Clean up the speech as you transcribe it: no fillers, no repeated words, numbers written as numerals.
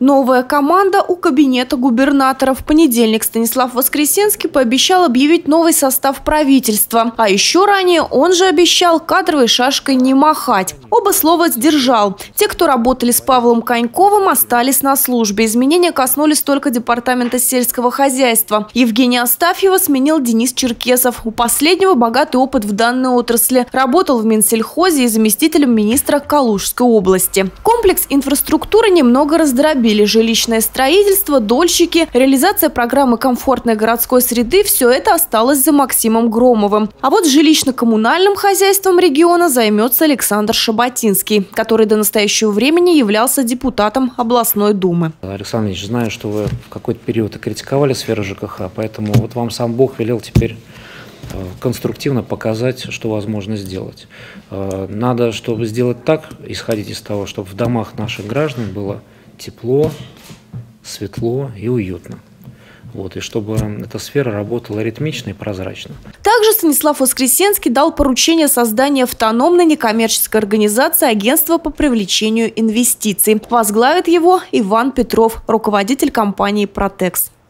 Новая команда у кабинета губернатора. В понедельник Станислав Воскресенский пообещал объявить новый состав правительства. А еще ранее он же обещал кадровой шашкой не махать. Оба слова сдержал. Те, кто работали с Павлом Коньковым, остались на службе. Изменения коснулись только департамента сельского хозяйства. Евгения Астафьева сменил Денис Черкесов. У последнего богатый опыт в данной отрасли. Работал в Минсельхозе и заместителем министра Калужской области. Комплекс инфраструктуры немного раздробили. Жилищное строительство, дольщики, реализация программы комфортной городской среды – все это осталось за Максимом Громовым. А вот жилищно-коммунальным хозяйством региона займется Александр Шаботинский, который до настоящего времени являлся депутатом областной думы. Александр Ильич, знаю, что вы в какой-то период и критиковали сферу ЖКХ, поэтому вот вам сам Бог велел теперь конструктивно показать, что возможно сделать. Надо, чтобы сделать так, исходить из того, чтобы в домах наших граждан было тепло, светло и уютно. И чтобы эта сфера работала ритмично и прозрачно. Также Станислав Воскресенский дал поручение создания автономной некоммерческой организации агентства по привлечению инвестиций. Возглавит его Иван Петров, руководитель компании «Протекс».